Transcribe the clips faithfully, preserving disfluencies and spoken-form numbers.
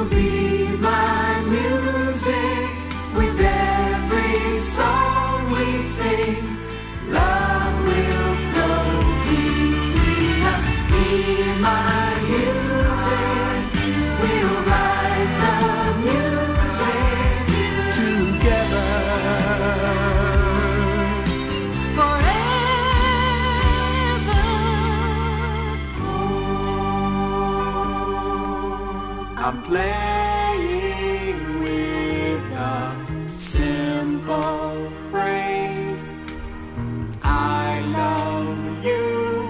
You'll be my music with every song we sing. Love will flow between us. Be my music. We'll write the music together. I'm playing with a simple phrase. I love you.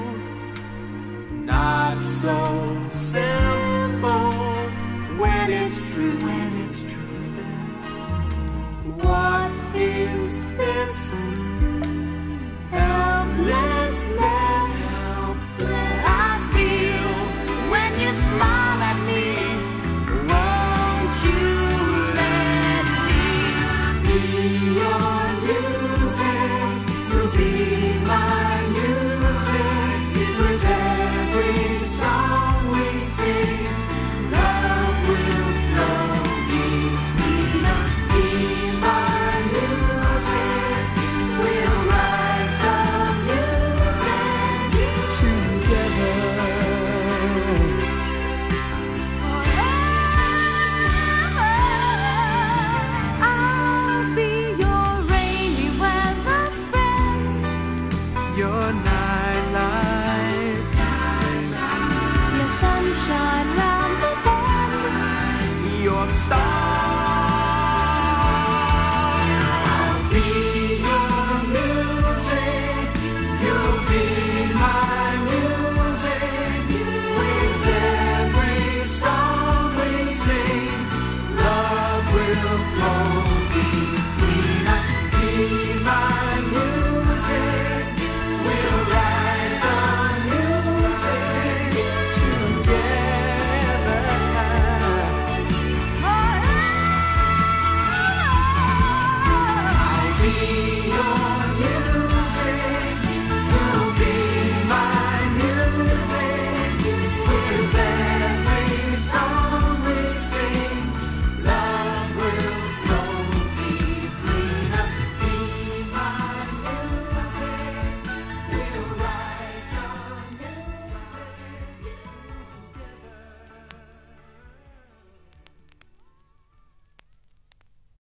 Not so simple when it's true, when it's true. What is this? Helplessness. Helpless. I feel when you smile at me. Your nightlight, your sunshine round the bend, your song. I'll be your music, you'll be my music. With every song we sing, love will flow.